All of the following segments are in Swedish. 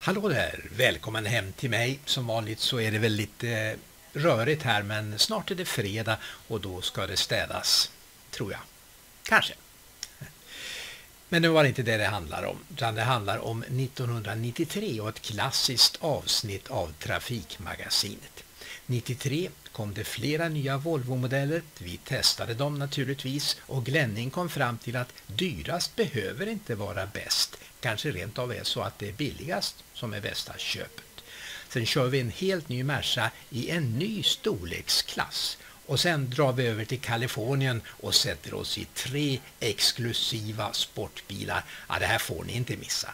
Hallå där, välkommen hem till mig. Som vanligt så är det väl lite rörigt här, men snart är det fredag och då ska det städas, tror jag. Kanske. Men nu var det inte det handlar om, utan det handlar om 1993 och ett klassiskt avsnitt av Trafikmagasinet. 93 kom det flera nya Volvo-modeller, vi testade dem naturligtvis och Glenning kom fram till att dyrast behöver inte vara bäst. Kanske rent av är så att det är billigast som är bästa köpet. Sen kör vi en helt ny Merca i en ny storleksklass. Och sen drar vi över till Kalifornien och sätter oss i 3 exklusiva sportbilar. Ja, det här får ni inte missa.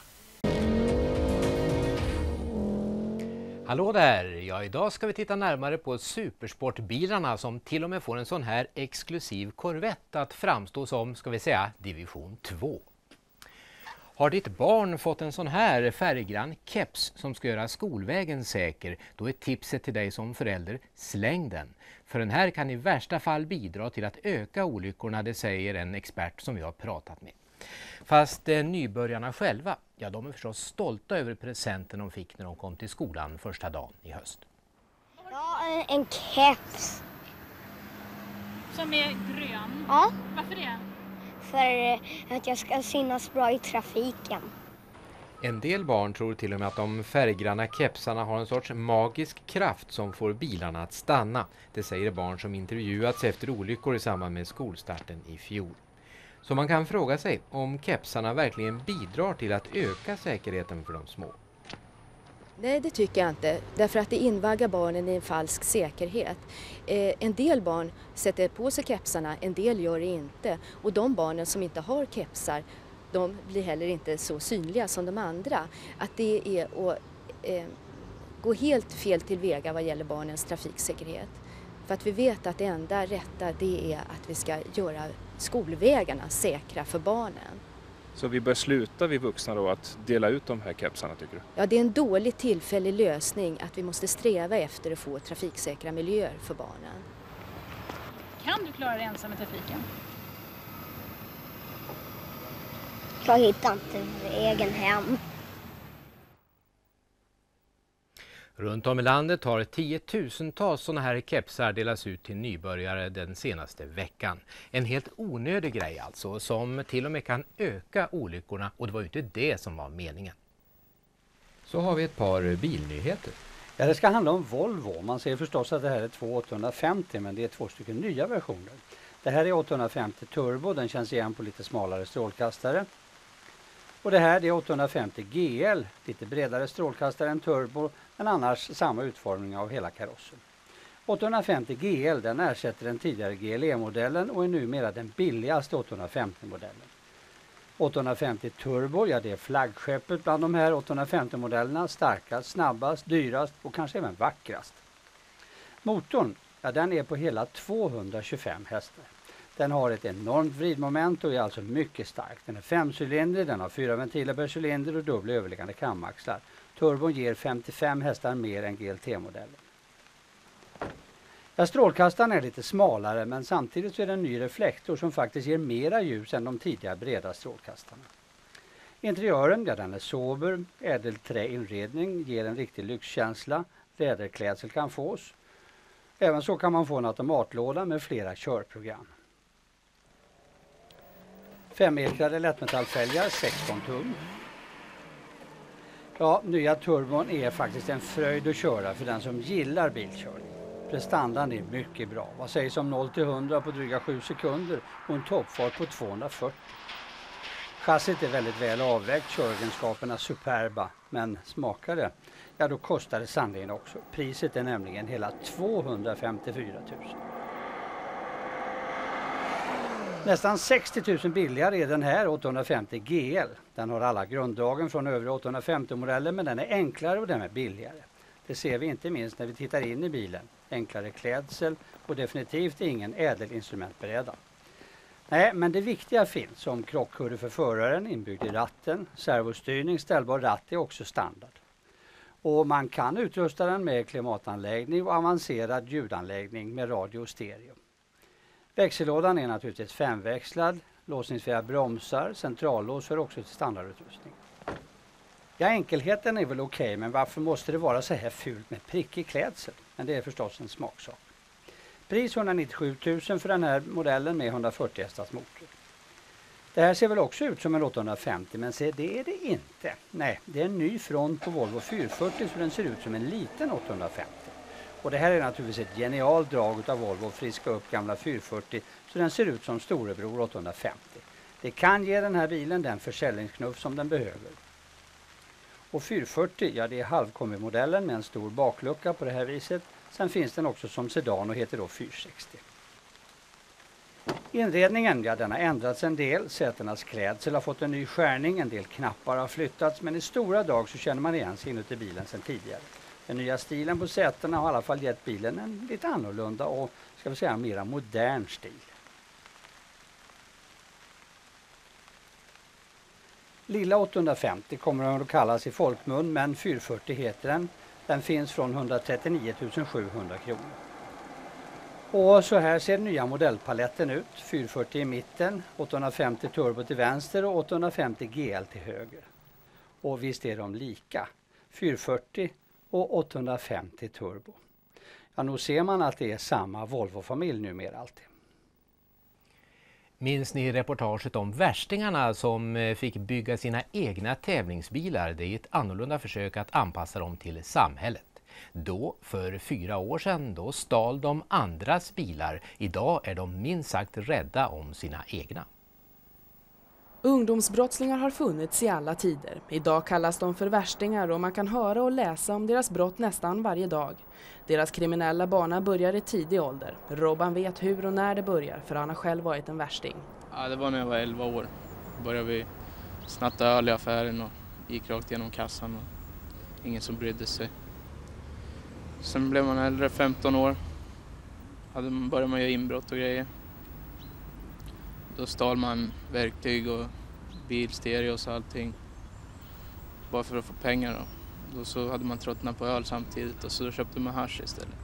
Hallå där! Ja, idag ska vi titta närmare på supersportbilarna som till och med får en sån här exklusiv Corvette att framstå som, ska vi säga, division 2. Har ditt barn fått en sån här färggrann keps som ska göra skolvägen säker, då är tipset till dig som förälder: släng den. För den här kan i värsta fall bidra till att öka olyckorna, det säger en expert som vi har pratat med. Fast nybörjarna själva, ja, de är förstås stolta över presenten de fick när de kom till skolan första dagen i höst. Ja, en keps. Som är grön? Ja. Varför det? För att jag ska synas bra i trafiken. En del barn tror till och med att de färggranna kepsarna har en sorts magisk kraft som får bilarna att stanna. Det säger barn som intervjuats efter olyckor i samband med skolstarten i fjol. Så man kan fråga sig om kepsarna verkligen bidrar till att öka säkerheten för de små. Nej, det tycker jag inte. Därför att det invaggar barnen i en falsk säkerhet. En del barn sätter på sig kepsarna, en del gör det inte. Och de barnen som inte har kepsar, de blir heller inte så synliga som de andra. Att det är att gå helt fel tillväga vad gäller barnens trafiksäkerhet. För att vi vet att det enda rätta, det är att vi ska göra skolvägarna säkra för barnen. Så vi bör sluta, vi vuxna då, att dela ut de här kepsarna, tycker du? Ja, det är en dålig tillfällig lösning att vi måste sträva efter att få trafiksäkra miljöer för barnen. Kan du klara dig ensam i trafiken? Jag hittar inte egen hem. Runt om i landet har 10-tusentals sådana här kepsar delats ut till nybörjare den senaste veckan. En helt onödig grej alltså, som till och med kan öka olyckorna, och det var ju inte det som var meningen. Så har vi ett par bilnyheter. Ja, det ska handla om Volvo. Man ser förstås att det här är 850, men det är 2 stycken nya versioner. Det här är 850 Turbo, den känns igen på lite smalare strålkastare. Och det här är 850 GL, lite bredare strålkastare än Turbo, men annars samma utformning av hela karossen. 850 GL, den ersätter den tidigare GLE-modellen och är numera den billigaste 850-modellen. 850 Turbo, ja, det är flaggskeppet bland de här 850-modellerna, starkast, snabbast, dyrast och kanske även vackrast. Motorn, ja, den är på hela 225 hästar. Den har ett enormt vridmoment och är alltså mycket stark. Den är 5-cylindrig, den har 4 ventiler per cylinder och dubbla överliggande kamaxlar. Turbon ger 55 hästar mer än GLT-modellen. Ja, strålkastaren är lite smalare, men samtidigt så är det en ny reflektor som faktiskt ger mera ljus än de tidigare breda strålkastarna. Interiören, ja, den är sober, ädelträinredning ger en riktig lyxkänsla, läderklädsel kan fås. Även så kan man få en automatlåda med flera körprogram. 5-ekrade lättmetallfälgar, 16 tum. Ja, nya turbon är faktiskt en fröjd att köra för den som gillar bilkörning. Prestandan är mycket bra. Vad sägs om 0-100 på dryga 7 sekunder och en toppfart på 240. Chassit är väldigt väl avvägt, köregenskaperna superba, men smakar det? Ja, då kostar det sannolikt också. Priset är nämligen hela 254 000. Nästan 60 000 billigare är den här 850 GL. Den har alla grunddragen från övriga 850-modeller, men den är enklare och den är billigare. Det ser vi inte minst när vi tittar in i bilen. Enklare klädsel och definitivt ingen ädelinstrumentbräda. Nej, men det viktiga finns som krockkurre för föraren, inbyggd i ratten, servostyrning, ställbar ratt är också standard. Och man kan utrusta den med klimatanläggning och avancerad ljudanläggning med radio och stereo. Växellådan är naturligtvis 5-växlad, låsningsfria bromsar, centrallås hör också till standardutrustning. Ja, enkelheten är väl okej, men varför måste det vara så här fult med prickig klädsel? Men det är förstås en smaksak. Pris 197 000 för den här modellen med 140 hästars motor. Det här ser väl också ut som en 850, men se, det är det inte. Nej, det är en ny front på Volvo 440 så den ser ut som en liten 850. Och det här är naturligtvis ett genialt drag av Volvo att friska upp gamla 440 så den ser ut som storebror 850. Det kan ge den här bilen den försäljningsknuff som den behöver. Och 440, ja det är halvkombimodellen med en stor baklucka på det här viset. Sen finns den också som sedan och heter då 460. Inredningen, ja den har ändrats en del. Sätenas klädsel har fått en ny skärning, en del knappar har flyttats men i stora drag så känner man igen sig inuti bilen sedan tidigare. Den nya stilen på sätena har i alla fall gett bilen en lite annorlunda och ska vi säga mera modern stil. Lilla 850 kommer den att kallas i folkmun men 440 heter den. Den finns från 139 700 kronor. Och så här ser nya modellpaletten ut. 440 i mitten, 850 turbo till vänster och 850 GL till höger. Och visst är de lika. 440 och 850 turbo. Ja, nog ser man att det är samma Volvo-familj numera alltid. Minns ni reportaget om värstingarna som fick bygga sina egna tävlingsbilar? Det är ett annorlunda försök att anpassa dem till samhället. Då, för 4 år sedan, då stal de andras bilar. Idag är de minst sagt rädda om sina egna. Ungdomsbrottslingar har funnits i alla tider. Idag kallas de för värstingar och man kan höra och läsa om deras brott nästan varje dag. Deras kriminella bana börjar i tidig ålder. Robban vet hur och när det börjar för han har själv varit en värsting. Ja, det var när jag var 11 år. Då började vi snatta öl i affären och gick rakt genom kassan och ingen som brydde sig. Sen blev man äldre, 15 år. Började man göra inbrott och grejer. Då stal man verktyg och bilstereos och allting. Bara för att få pengar då. Då så hade man tröttnat på öl samtidigt och så då köpte man hasch istället.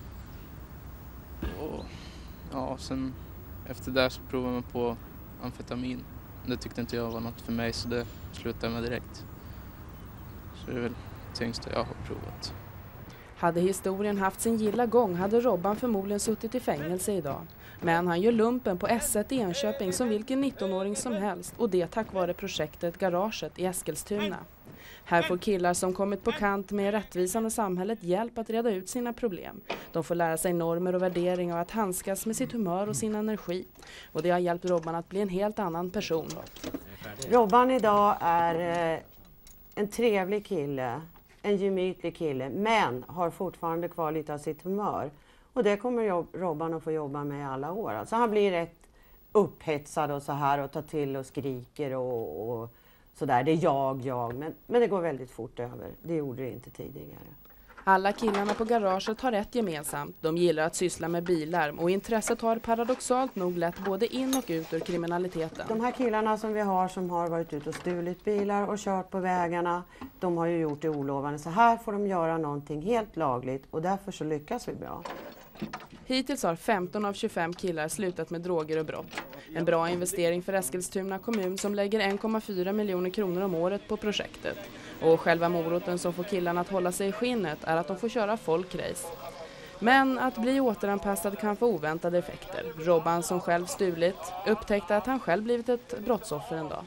Och ja, sen efter det så provade man på amfetamin. Det tyckte inte jag var något för mig så det slutade jag med direkt. Så det är väl det tyngsta jag har provat. Hade historien haft sin gilla gång hade Robban förmodligen suttit i fängelse idag. Men han gör lumpen på S1 i Enköping som vilken 19-åring som helst och det tack vare projektet Garaget i Eskilstuna. Här får killar som kommit på kant med rättvisan och samhället hjälp att reda ut sina problem. De får lära sig normer och värderingar och att handskas med sitt humör och sin energi. Och det har hjälpt Robban att bli en helt annan person. Robban idag är en trevlig kille, en gemytlig kille, men har fortfarande kvar lite av sitt humör. Och det kommer Robban att få jobba med i alla år. Alltså han blir rätt upphetsad och så här och tar till och skriker och sådär. Det är jag. Men det går väldigt fort över. Det gjorde det inte tidigare. Alla killarna på Garaget har ett gemensamt. De gillar att syssla med bilar och intresset har paradoxalt nog lett både in och ut ur kriminaliteten. De här killarna som vi har som har varit ute och stulit bilar och kört på vägarna, de har ju gjort det olovande. Så här får de göra någonting helt lagligt och därför så lyckas vi bra. Hittills har 15 av 25 killar slutat med droger och brott. En bra investering för Eskilstuna kommun som lägger 1,4 miljoner kronor om året på projektet. Och själva moroten som får killarna att hålla sig i skinnet är att de får köra folkrace. Men att bli återanpassad kan få oväntade effekter. Robban som själv stulit upptäckte att han själv blivit ett brottsoffer en dag.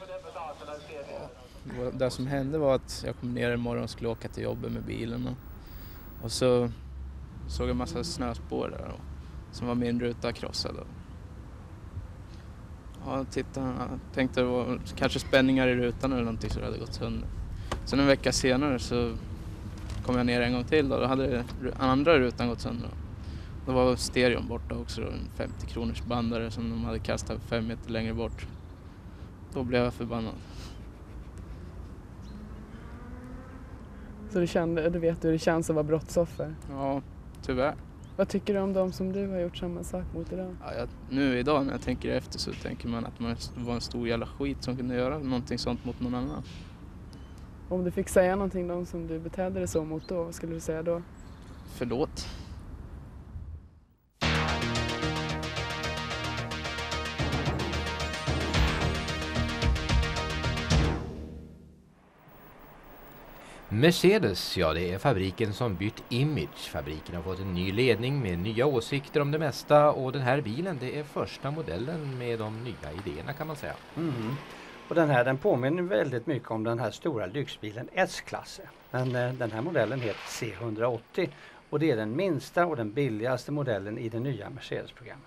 Det som hände var att jag kom ner imorgon och skulle åka till jobbet med bilen. Och så såg jag en massa snöspår där som var min ruta krossad. Ja, tänkte det var kanske spänningar i rutan eller någonting så det hade gått sönder. Sen en vecka senare så kom jag ner en gång till då hade den andra rutan gått sönder. Då var stereon borta också, en 50 kronors bandare som de hade kastat 5 meter längre bort. Då blev jag förbannad. Så du vet hur det känns att vara brottsoffer? Ja, tyvärr. Vad tycker du om dem som du har gjort samma sak mot idag? Ja, idag när jag tänker efter så tänker man att man var en stor jävla skit som kunde göra någonting sånt mot någon annan. Om du fick säga någonting då som du betedde dig så mot då, vad skulle du säga då? Förlåt. Mercedes, ja det är fabriken som bytt image. Fabriken har fått en ny ledning med nya åsikter om det mesta och den här bilen det är första modellen med de nya idéerna kan man säga. Mm. Och den påminner väldigt mycket om den här stora lyxbilen S-klasse. Men den här modellen heter C180 och det är den minsta och den billigaste modellen i det nya Mercedes-programmet.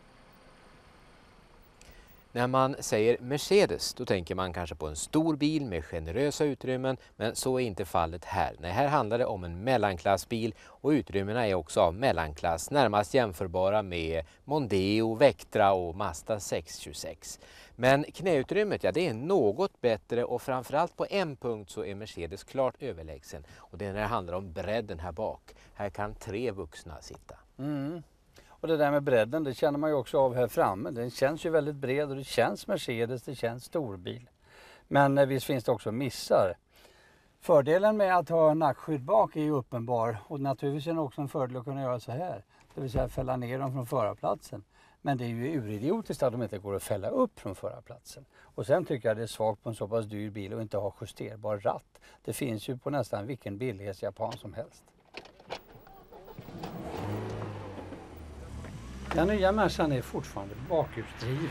När man säger Mercedes då tänker man kanske på en stor bil med generösa utrymmen, men så är inte fallet här. Nej, här handlar det om en mellanklassbil och utrymmena är också av mellanklass, närmast jämförbara med Mondeo, Vectra och Mazda 626. Men knäutrymmet, ja det är något bättre och framförallt på en punkt så är Mercedes klart överlägsen. Och det är när det handlar om bredden här bak. Här kan 3 vuxna sitta. Mm. Och det där med bredden, det känner man ju också av här framme. Den känns ju väldigt bred och det känns Mercedes, det känns storbil. Men visst finns det också missar. Fördelen med att ha nackskydd bak är ju uppenbar och naturligtvis är det också en fördel att kunna göra så här. Det vill säga fälla ner dem från förarplatsen. Men det är ju uridiotiskt att de inte går att fälla upp från förarplatsen. Och sen tycker jag det är svagt på en så pass dyr bil och inte ha justerbar ratt. Det finns ju på nästan vilken billighetsjapan som helst. Den nya Mercan är fortfarande bakhjulsdriven.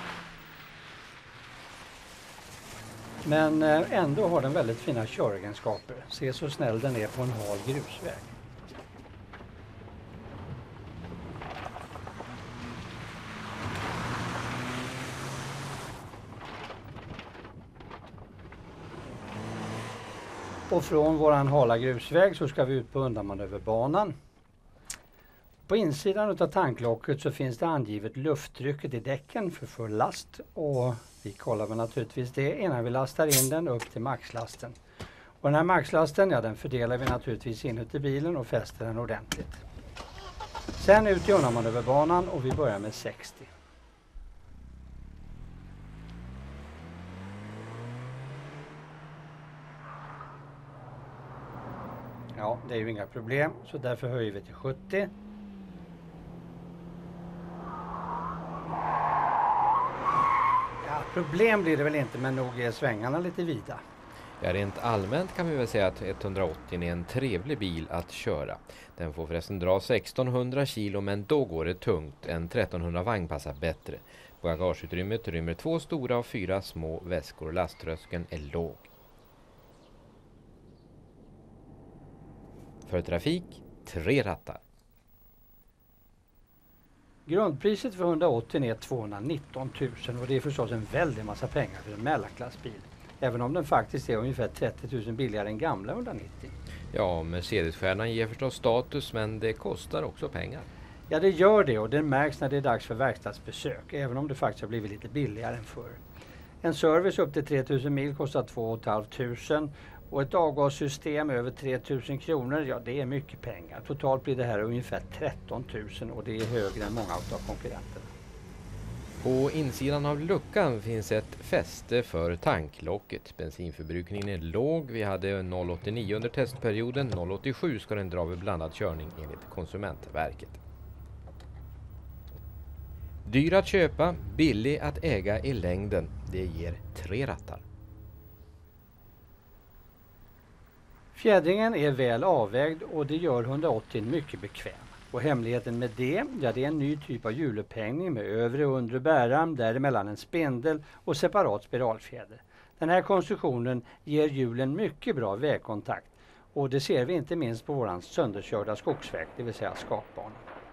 Men ändå har den väldigt fina köregenskaper. Se så snäll den är på en hal grusväg. Och från våran hala grusväg så ska vi ut på undanmanöverbanan. På insidan av tanklocket så finns det angivet lufttrycket i däcken för full last och vi kollar väl naturligtvis det innan vi lastar in den upp till maxlasten. Och den här maxlasten, ja den fördelar vi naturligtvis inuti bilen och fäster den ordentligt. Sen ut i undanmanöverbanan och vi börjar med 60. Ja, det är ju inga problem så därför höjer vi till 70. Problem blir det väl inte, men nog är svängarna lite vida. Ja, rent allmänt kan vi väl säga att 180 är en trevlig bil att köra. Den får förresten dra 1600 kilo men då går det tungt. En 1300 vagn passar bättre. Bagageutrymmet rymmer 2 stora och 4 små väskor. Lasttröskeln är låg. För trafik, 3 rattar. Grundpriset för 180 är 219 000 och det är förstås en väldig massa pengar för en mellanklassbil. Även om den faktiskt är ungefär 30 000 billigare än gamla 190. Ja, Mercedes-stjärnan ger förstås status men det kostar också pengar. Ja, det gör det och det märks när det är dags för verkstadsbesök. Även om det faktiskt har blivit lite billigare än förr. En service upp till 3000 mil kostar 2 500 och ett avgassystem över 3000 kronor, ja det är mycket pengar. Totalt blir det här ungefär 13 000 och det är högre än många av konkurrenterna. På insidan av luckan finns ett fäste för tanklocket. Bensinförbrukningen är låg. Vi hade 0,89 under testperioden. 0,87 ska den dra vid blandad körning enligt Konsumentverket. Dyr att köpa, billig att äga i längden. Det ger 3 rattar. Fjädringen är väl avvägd och det gör 180 mycket bekväm. Och hemligheten med det, ja det är en ny typ av hjulupphängning med övre och undre bärarm, däremellan en spindel och separat spiralfjäder. Den här konstruktionen ger hjulen mycket bra vägkontakt och det ser vi inte minst på våran sönderkörda skogsväg, det vill säga skakbanan.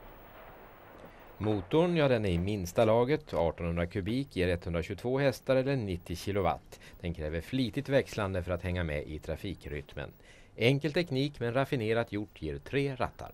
Motorn, ja den är i minsta laget, 1800 kubik ger 122 hästar eller 90 kilowatt. Den kräver flitigt växlande för att hänga med i trafikrytmen. Enkel teknik men raffinerat gjort ger 3 rattar.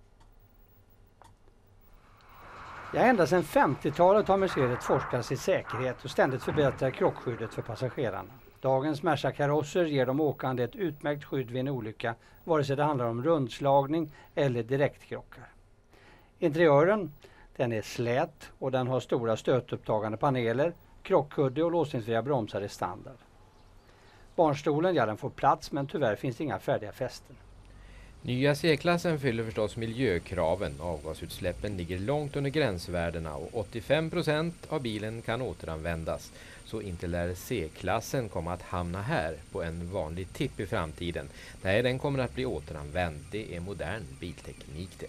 Ja, ända sedan 50-talet har Mercedes forskat i säkerhet och ständigt förbättrat krockskyddet för passagerarna. Dagens Merca-karosser ger de åkande ett utmärkt skydd vid en olycka, vare sig det handlar om rundslagning eller direktkrockar. Interiören, den är slät och den har stora stötupptagande paneler, krockkudde och låsningsfria bromsar är standard. Barnstolen, ja den får plats men tyvärr finns det inga färdiga fästen. Nya C-klassen fyller förstås miljökraven. Avgasutsläppen ligger långt under gränsvärdena och 85% av bilen kan återanvändas. Så inte lär C-klassen komma att hamna här på en vanlig tipp i framtiden. Nej, den kommer att bli återanvänd. Det är modern bilteknik det.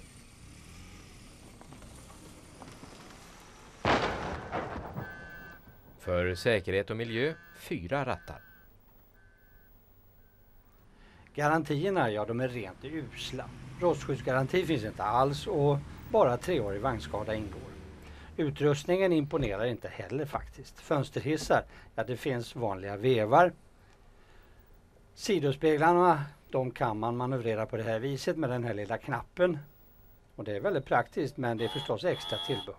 För säkerhet och miljö, 4 rattar. Garantierna, ja, de är rent usla. Rostskyddsgaranti finns inte alls och bara 3-årig vagnskada ingår. Utrustningen imponerar inte heller faktiskt. Fönsterhissar, ja, det finns vanliga vevar. Sidospeglarna, de kan man manövrera på det här viset med den här lilla knappen. Och det är väldigt praktiskt, men det är förstås extra tillbehör.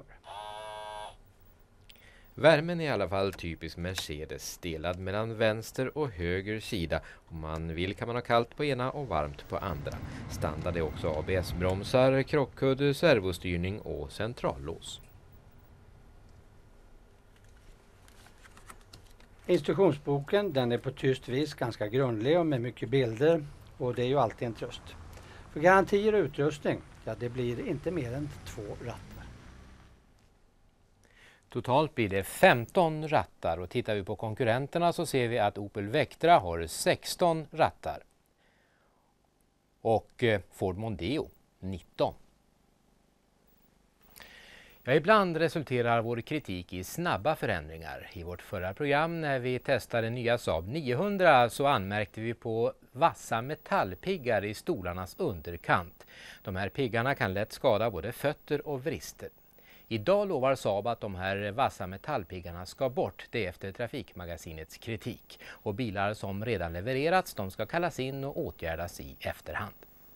Värmen är i alla fall typisk Mercedes, delad mellan vänster och höger sida. Om man vill kan man ha kallt på ena och varmt på andra. Standard är också ABS-bromsar, krockkudde, servostyrning och centrallås. Instruktionsboken, den är på tyst vis ganska grundlig och med mycket bilder, och det är ju alltid en tröst. För garantier och utrustning, ja, det blir inte mer än 2 rattar. Totalt blir det 15 rattar och tittar vi på konkurrenterna så ser vi att Opel Vectra har 16 rattar och Ford Mondeo 19. Ja, ibland resulterar vår kritik i snabba förändringar. I vårt förra program när vi testade nya Saab 900 så anmärkte vi på vassa metallpiggar i stolarnas underkant. De här piggarna kan lätt skada både fötter och vrister. Idag lovar Saab att de här vassa metallpiggarna ska bort, det efter Trafikmagasinets kritik. Och bilar som redan levererats, de ska kallas in och åtgärdas i efterhand.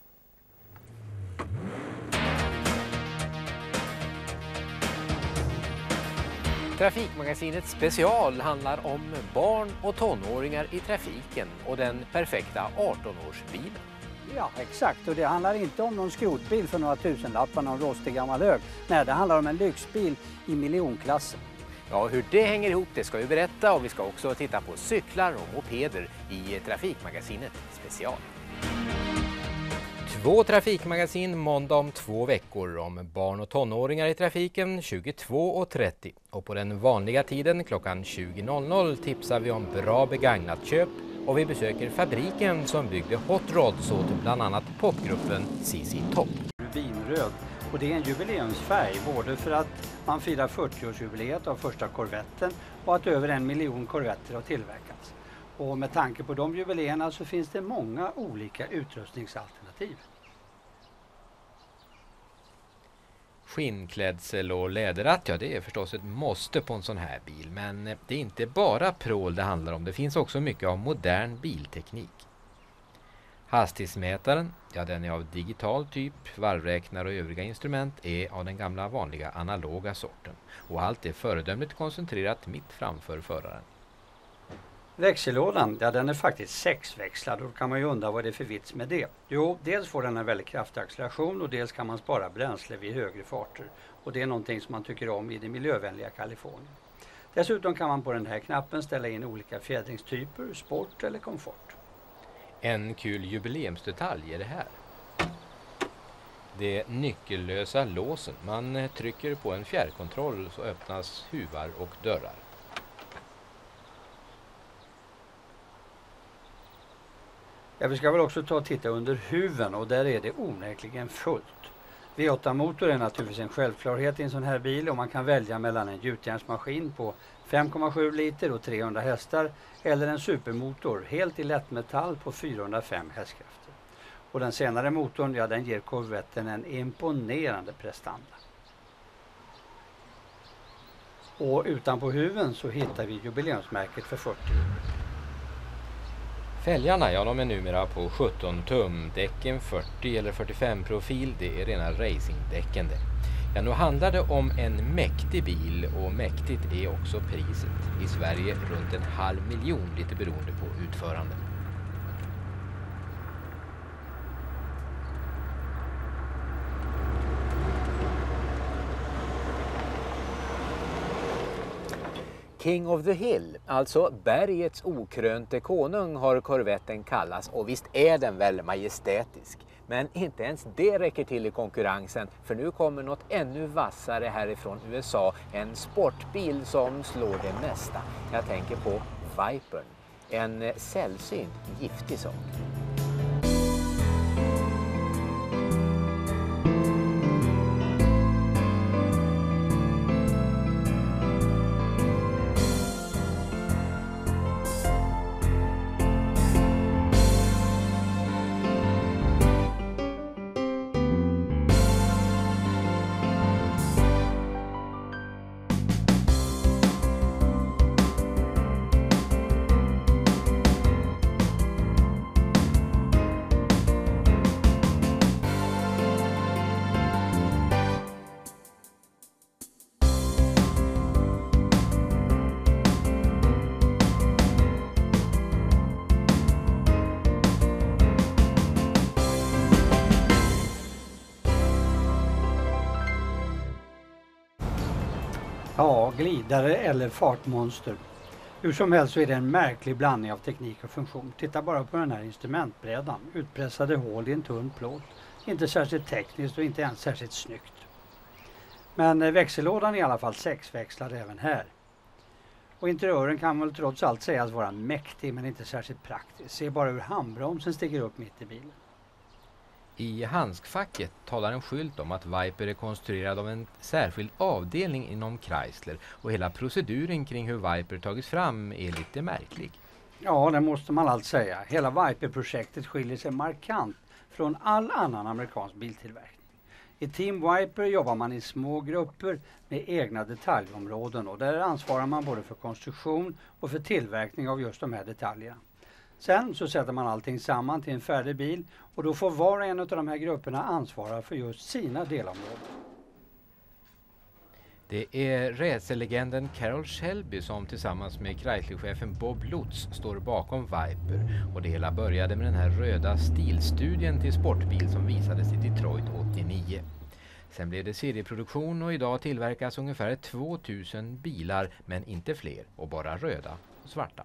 Trafikmagasinets special handlar om barn och tonåringar i trafiken och den perfekta 18-årsbilen. Ja, exakt. Och det handlar inte om någon skrotbil för några tusenlappar, någon rostig gammal hög. Nej, det handlar om en lyxbil i miljonklassen. Ja, hur det hänger ihop det ska vi berätta, och vi ska också titta på cyklar och mopeder i Trafikmagasinet special. 2 trafikmagasin måndag om 2 veckor om barn och tonåringar i trafiken 22:30. Och på den vanliga tiden klockan 20:00 tipsar vi om bra begagnat köp. Och vi besöker fabriken som byggde hot rods åt bland annat popgruppen ZZ Top. Rubinröd, och det är en jubileumsfärg både för att man firar 40-årsjubileet av första korvetten och att över 1 miljon korvetter har tillverkats. Och med tanke på de jubileerna så finns det många olika utrustningsalternativ. Skinnklädsel och läderratt, ja, det är förstås ett måste på en sån här bil. Men det är inte bara prål det handlar om. Det finns också mycket av modern bilteknik. Hastighetsmätaren, ja, den är av digital typ. Varvräknare och övriga instrument är av den gamla vanliga analoga sorten. Och allt är föredömligt koncentrerat mitt framför föraren. Växellådan, ja, den är faktiskt 6-växlad, och då kan man ju undra vad det är för vits med det. Jo, dels får den en väldigt kraftig acceleration och dels kan man spara bränsle vid högre farter. Och det är någonting som man tycker om i det miljövänliga Kalifornien. Dessutom kan man på den här knappen ställa in olika fjädringstyper, sport eller komfort. En kul jubileumsdetalj är det här. Det nyckellösa låsen. Man trycker på en fjärrkontroll så öppnas huvar och dörrar. Ja, vi ska väl också ta och titta under huven, och där är det onekligen fullt. V8-motor är naturligtvis en självklarhet i en sån här bil, och man kan välja mellan en gjutjärnsmaskin på 5,7 liter och 300 hästar eller en supermotor helt i lättmetall på 405 hästkrafter. Och den senare motorn, ja, den ger korvetten en imponerande prestanda. Och utanpå huven så hittar vi jubileumsmärket för 40 år. Fälgarna, ja, de är numera på 17 tum. Däcken 40 eller 45 profil, det är rena racingdäcken det. Ja, nu handlar det om en mäktig bil, och mäktigt är också priset. I Sverige runt 500 000, lite beroende på utförande. King of the Hill, alltså bergets okrönte konung har korvetten kallats, och visst är den väl majestätisk. Men inte ens det räcker till i konkurrensen, för nu kommer något ännu vassare härifrån USA, en sportbil som slår det mesta. Jag tänker på Vipern, en sällsynt giftig sak. Ja, glidare eller fartmonster. Hur som helst så är det en märklig blandning av teknik och funktion. Titta bara på den här instrumentbrädan. Utpressade hål i en tunn plåt. Inte särskilt tekniskt och inte ens särskilt snyggt. Men växellådan är i alla fall 6-växlad även här. Och interiören kan väl trots allt sägas vara mäktig men inte särskilt praktisk. Se bara hur handbromsen sticker upp mitt i bilen. I handskfacket talar en skylt om att Viper är konstruerad av en särskild avdelning inom Chrysler, och hela proceduren kring hur Viper tagits fram är lite märklig. Ja, det måste man allt säga. Hela Viper-projektet skiljer sig markant från all annan amerikansk biltillverkning. I Team Viper jobbar man i små grupper med egna detaljområden, och där ansvarar man både för konstruktion och för tillverkning av just de här detaljerna. Sen så sätter man allting samman till en färdig bil, och då får var och en av de här grupperna ansvara för just sina delområden. Det är racerlegenden Carroll Shelby som tillsammans med Chrysler-chefen Bob Lutz står bakom Viper, och det hela började med den här röda stilstudien till sportbil som visades i Detroit 89. Sen blev det serieproduktion, och idag tillverkas ungefär 2000 bilar, men inte fler, och bara röda och svarta.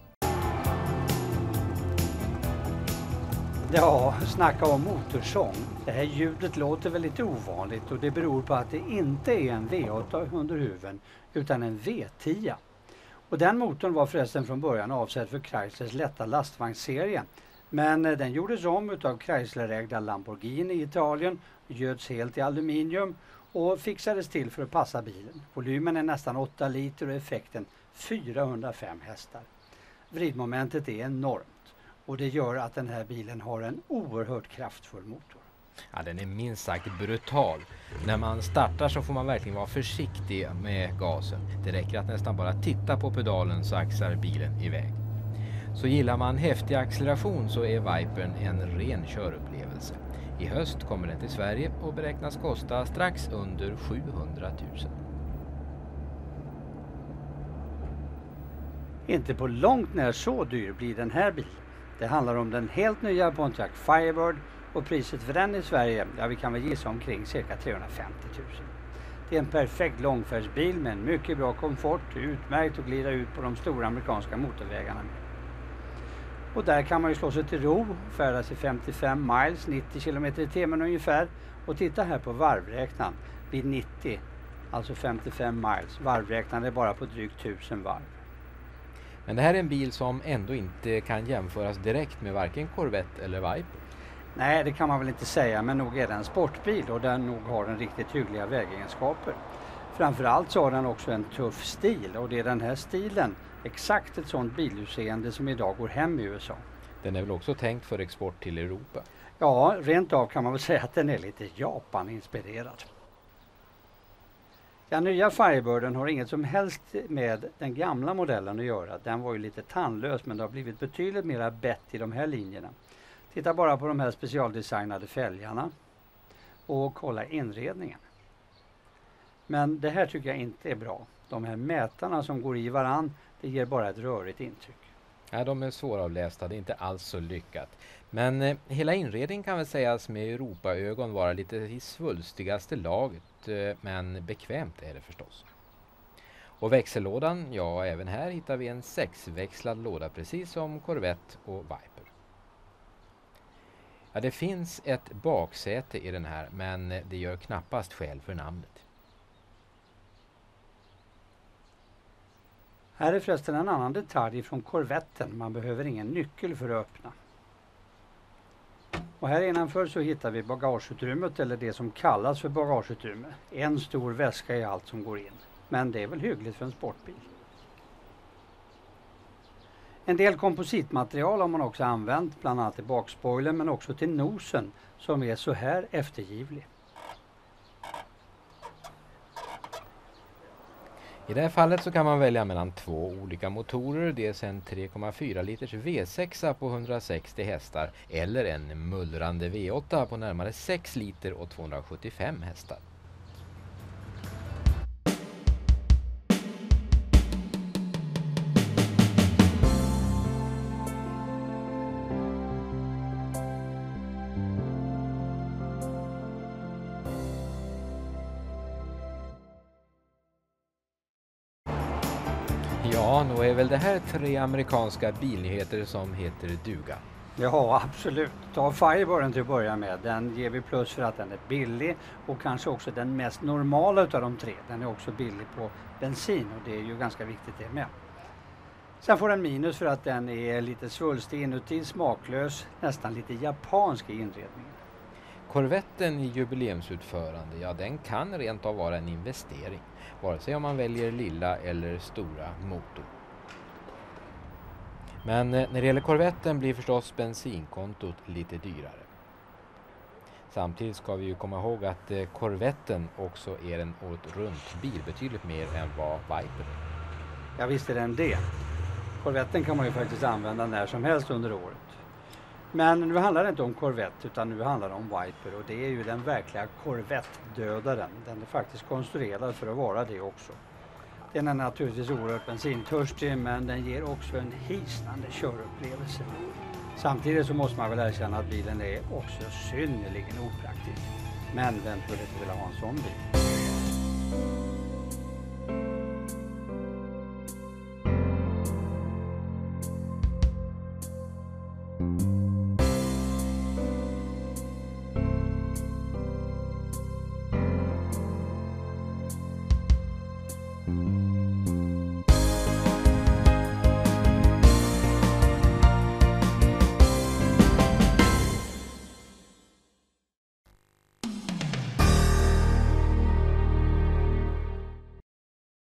Ja, snacka om motorsång. Det här ljudet låter väl lite ovanligt, och det beror på att det inte är en V8 under huven utan en V10. Och den motorn var förresten från början avsedd för Chryslers lätta lastvagnsserie. Men den gjordes om utav Chrysler-ägda Lamborghini i Italien, göds helt i aluminium och fixades till för att passa bilen. Volymen är nästan 8 liter och effekten 405 hästar. Vridmomentet är enormt. Och det gör att den här bilen har en oerhört kraftfull motor. Ja, den är minst sagt brutal. När man startar så får man verkligen vara försiktig med gasen. Det räcker att nästan bara titta på pedalen så axar bilen iväg. Så gillar man häftig acceleration så är Vipern en ren körupplevelse. I höst kommer den till Sverige och beräknas kosta strax under 700 000. Inte på långt när så dyr blir den här bilen. Det handlar om den helt nya Pontiac Firebird, och priset för den i Sverige, ja, vi kan väl gissa omkring cirka 350 000. Det är en perfekt långfärdsbil med en mycket bra komfort, utmärkt att glida ut på de stora amerikanska motorvägarna med. Och där kan man ju slå sig till ro, färdas i 55 miles, 90 km/h ungefär, och titta här på varvräknaren vid 90, alltså 55 miles. Varvräknaren är bara på drygt 1000 varv. Men det här är en bil som ändå inte kan jämföras direkt med varken Corvette eller Viper. Nej, det kan man väl inte säga, men nog är det en sportbil, och den nog har den riktigt hyggliga vägegenskaper. Framförallt så har den också en tuff stil, och det är den här stilen, exakt ett sånt bilutseende som idag går hem i USA. Den är väl också tänkt för export till Europa? Ja, rent av kan man väl säga att den är lite Japan-inspirerad. Den nya Firebirden har inget som helst med den gamla modellen att göra. Den var ju lite tandlös, men det har blivit betydligt mera bett i de här linjerna. Titta bara på de här specialdesignade fälgarna och kolla inredningen. Men det här tycker jag inte är bra. De här mätarna som går i varann, det ger bara ett rörigt intryck. Ja, de är svåravlästa, det är inte alls så lyckat. Men hela inredningen kan väl sägas med Europaögon vara lite i svulstigaste laget, men bekvämt är det förstås. Och växellådan, ja även här hittar vi en 6-växlad låda precis som Corvette och Viper. Ja, det finns ett baksäte i den här, men det gör knappast skäl för namnet. Här är förresten en annan detalj från Corvetten. Man behöver ingen nyckel för att öppna. Och här innanför så hittar vi bagageutrymmet, eller det som kallas för bagageutrymme. En stor väska i allt som går in. Men det är väl hyggligt för en sportbil. En del kompositmaterial har man också använt, bland annat till bakspoilern men också till nosen som är så här eftergivlig. I det här fallet så kan man välja mellan 2 olika motorer, dels en 3,4 liters V6 på 160 hästar eller en mullrande V8 på närmare 6 liter och 275 hästar. Ja, nu är väl det här 3 amerikanska bilnyheter som heter duga. Ja, absolut. Ta Firebirden till att börja med. Den ger vi plus för att den är billig och kanske också den mest normala utav de 3. Den är också billig på bensin och det är ju ganska viktigt det med. Sen får den minus för att den är lite svulstig inuti, smaklös, nästan lite japansk i inredningen. Corvetten i jubileumsutförande, ja den kan rent av vara en investering, vare sig om man väljer lilla eller stora motor. Men när det gäller Corvetten blir förstås bensinkontot lite dyrare. Samtidigt ska vi ju komma ihåg att Corvetten också är en året runt bil, betydligt mer än vad Viper är. Ja, visst är den det. Corvetten kan man ju faktiskt använda när som helst under året. Men nu handlar det inte om Corvette utan nu handlar det om Viper och det är ju den verkliga Corvette-dödaren. Den är faktiskt konstruerad för att vara det också. Den är naturligtvis oerhört bensintörstig men den ger också en hisnande körupplevelse. Samtidigt så måste man väl erkänna att bilen är också synnerligen opraktisk. Men vem skulle inte vilja ha en sån bil? Mm.